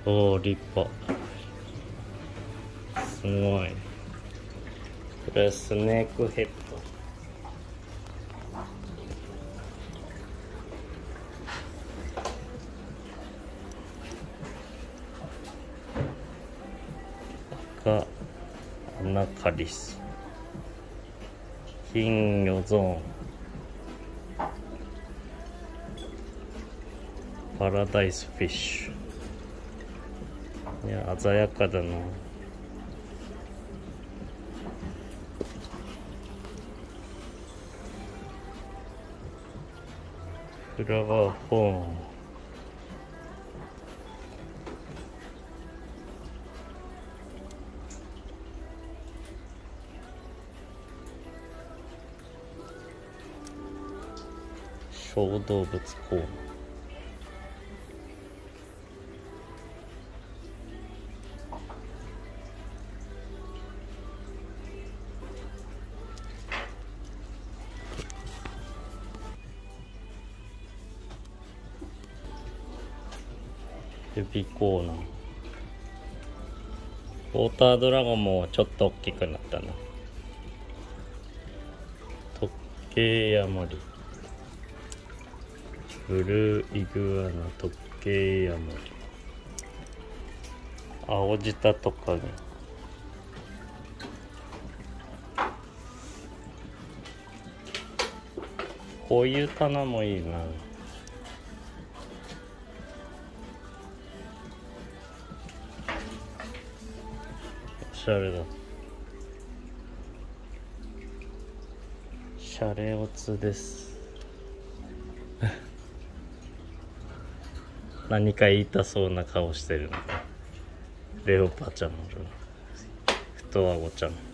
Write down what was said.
おー、立派。すごい。これはスネークヘッド。がアナカリス、金魚ゾーン、パラダイスフィッシュ。いや、鮮やかだな。フラワーフォーン、小動物コーナー。指コーナー。ウォータードラゴンもちょっと大きくなったな。時計ヤモリ、ブルーイグアナ、時計ヤモリ、青舌トカゲ、こういう棚もいいな。おしゃれだ。シャレオツです。何か言いたそうな顔してるの。レオパちゃんの太あごちゃん。